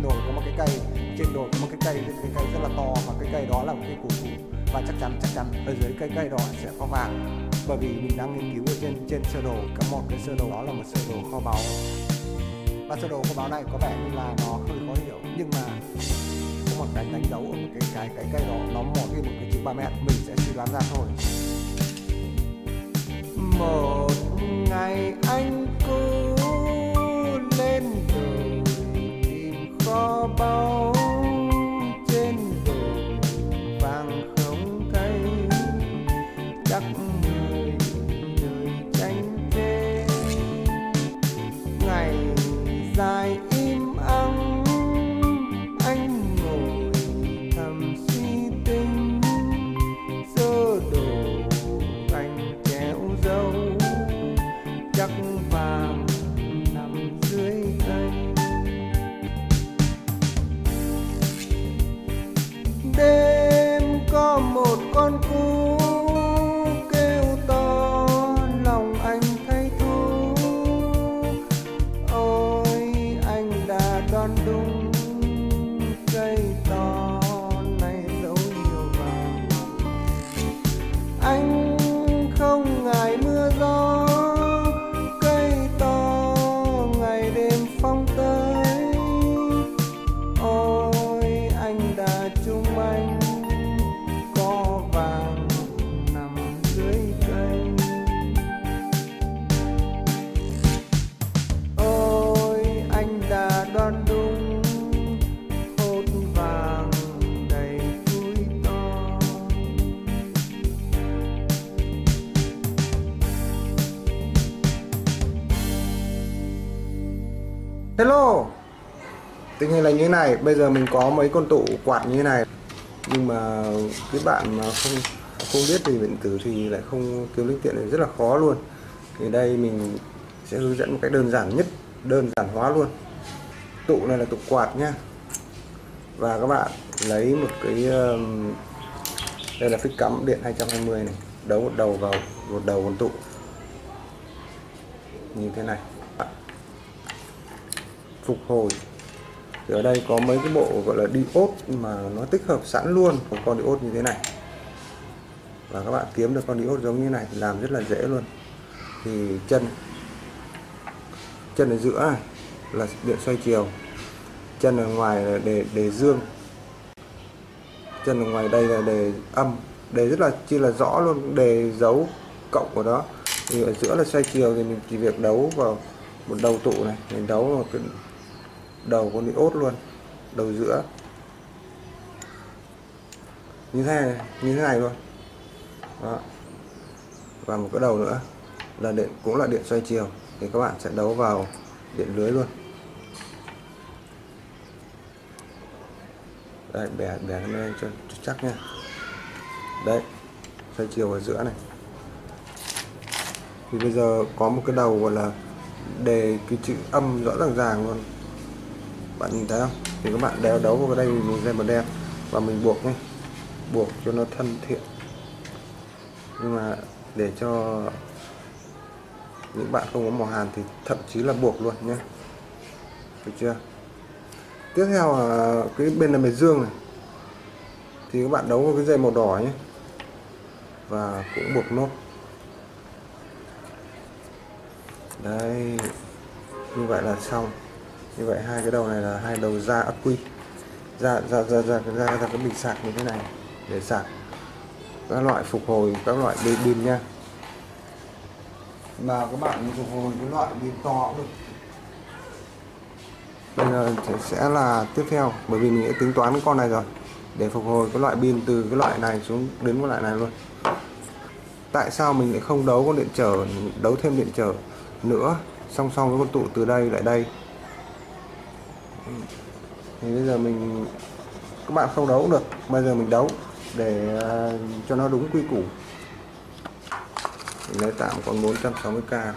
đồi có một cái cây, trên đồi có một cái cây rất là to, và cái cây đó là một cây cổ thụ, và chắc chắn ở dưới cây đó sẽ có vàng, bởi vì mình đang nghiên cứu ở trên sơ đồ. Một cái sơ đồ đó là một sơ đồ kho báu, và sơ đồ kho báu này có vẻ như là nó hơi khó hiểu, nhưng mà có một cái đánh dấu ở một cái cây đó, nó một cái chữ 3 mét, mình sẽ suy đoán ra thôi. Một ngày anh cứ lên đồi tìm kho báu, trên đồi vàng không thấy, chắc người đời tranh chê. Ngày dài im ắng anh ngồi thầm suy tính, sơ đồ cành kéo dâu, chắc vàng nằm dưới cây. Đêm có một con cú kêu to, lòng anh thấy thú. Ôi anh đã đoán đúng, cây to này dấu nhiều vàng. Anh không ngại mưa gió, cây to ngày đêm phong tới. Ôi anh đã trúng anh, có vàng nằm dưới cây. Ôi anh đã đoán đúng, hột vàng đầy túi to. Hello, tình hình là như thế này. Bây giờ mình có mấy con tụ quạt như thế này, nhưng mà cái bạn mà không biết về điện tử thì lại không kiếm linh kiện này, rất là khó luôn. Thì đây mình sẽ hướng dẫn một cách đơn giản nhất, đơn giản hóa luôn. Tụ này là tụ quạt nhá, và các bạn lấy một cái đây là phích cắm điện 220 này, đấu một đầu vào một đầu con tụ như thế này. Phục hồi thì ở đây có mấy cái bộ gọi là diode mà nó tích hợp sẵn luôn một con diode như thế này, và các bạn kiếm được con diode giống như này thì làm rất là dễ luôn. Thì chân ở giữa này là điện xoay chiều, chân ở ngoài là đề dương, chân ở ngoài đây là đề âm, đề rất là chi là rõ luôn, đề dấu cộng của đó. Thì ở giữa là xoay chiều, thì mình chỉ việc đấu vào một đầu tụ này, mình đấu vào cái đầu con diode luôn, đầu giữa như thế này luôn đó. Và một cái đầu nữa là điện, cũng là điện xoay chiều, thì các bạn sẽ đấu vào điện lưới luôn. Đây, bẻ lên cho chắc nha. Đấy, xoay chiều ở giữa này. Thì bây giờ có một cái đầu gọi là đề cái chữ âm rõ ràng luôn, bạn nhìn thấy không? Thì các bạn đeo đấu vào cái đây, mình dây bật đen và mình buộc nhé, buộc cho nó thân thiện. Nhưng mà để cho những bạn không có mỏ hàn thì thậm chí là buộc luôn nhé, được chưa? Tiếp theo là cái bên này dương này, thì các bạn đấu vào cái dây màu đỏ nhé, và cũng buộc nốt. Đây, như vậy là xong. Như vậy hai cái đầu này là hai đầu ra ắc quy, ra cái bình sạc như thế này để sạc các loại phục hồi, các loại pin nha. Mà các bạn phục hồi cái loại pin to cũng được. Bây giờ sẽ là tiếp theo, bởi vì mình đã tính toán cái con này rồi, để phục hồi cái loại pin từ cái loại này xuống đến cái loại này luôn. Tại sao mình lại không đấu con điện trở, đấu thêm điện trở nữa song song với con tụ từ đây lại đây? Thì bây giờ các bạn không đấu cũng được, bây giờ mình đấu để cho nó đúng quy củ. Mình lấy tạm con 460k,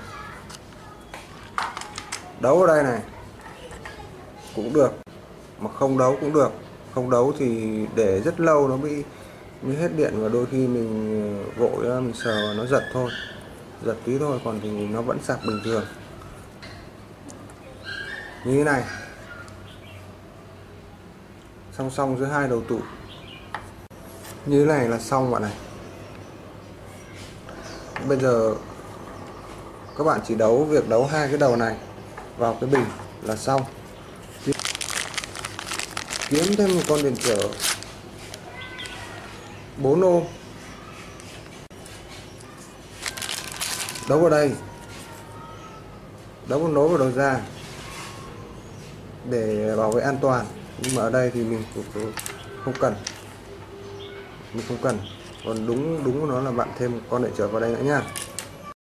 đấu ở đây này cũng được, mà không đấu cũng được. Không đấu thì để rất lâu nó bị hết điện, và đôi khi mình vội mình sờ nó giật thôi, giật tí thôi, còn thì nó vẫn sạc bình thường như thế này. song song giữa hai đầu tủ. Như thế này là xong bạn này. Bây giờ các bạn chỉ việc đấu hai cái đầu này vào cái bình là xong. Kiếm thêm một con điện trở 4 ô, đấu vào đây, đấu một nối vào đầu ra để bảo vệ an toàn. Nhưng mà ở đây thì mình không cần, còn đúng của nó là bạn thêm một con điện trở vào đây nữa nha.